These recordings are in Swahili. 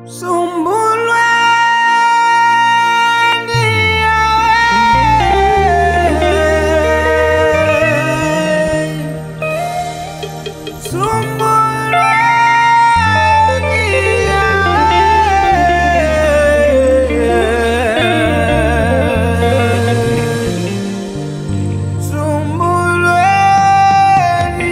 Sumbulweni Yaweh, Sumbulweni Yaweh, Sumbulweni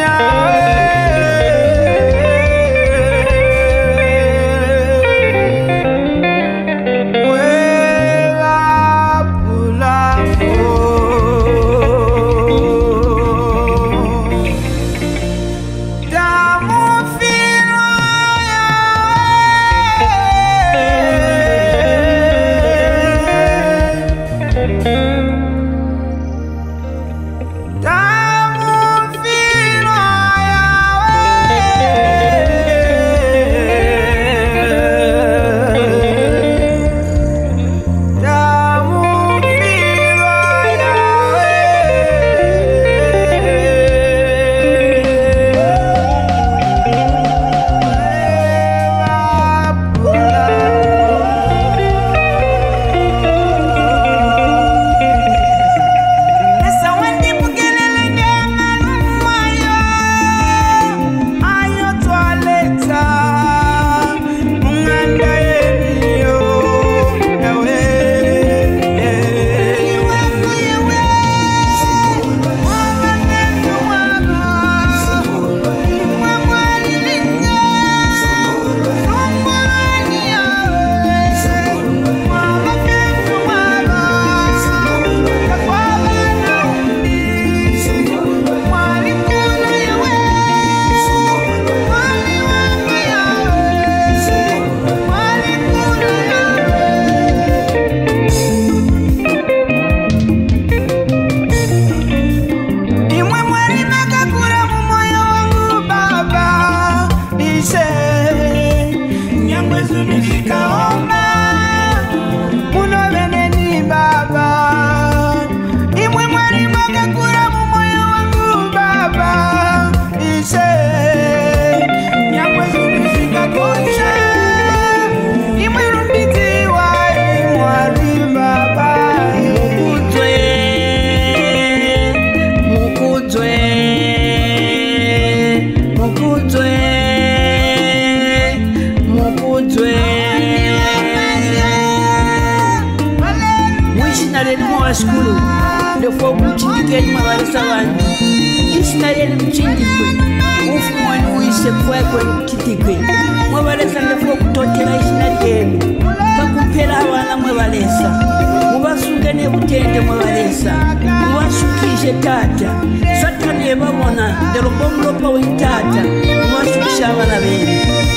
School, the folk which get my salon. It's not a chindicue. One who is a quack kitty. Mother and the folk totilation again. Pakupera wana mwavalesa. Mubasugane butende mwavalesa. Mubasukishe tata. Satani ebabona. The lobomlopa wentata. Mubasukisha abana bene.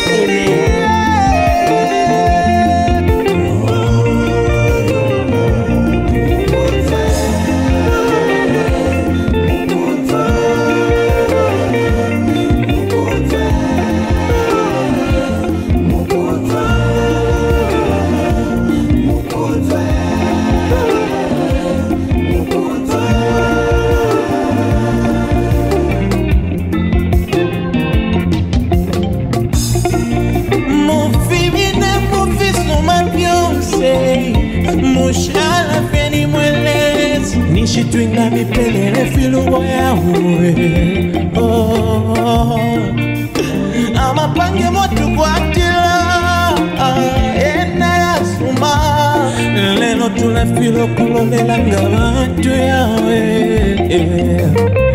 Amen. Mushala feni mwelezi nishitwinga mipelele filu Yaweh. Amapange motu kwa tila ena ya suma lelo tula filo kulonela nga bantu Yaweh.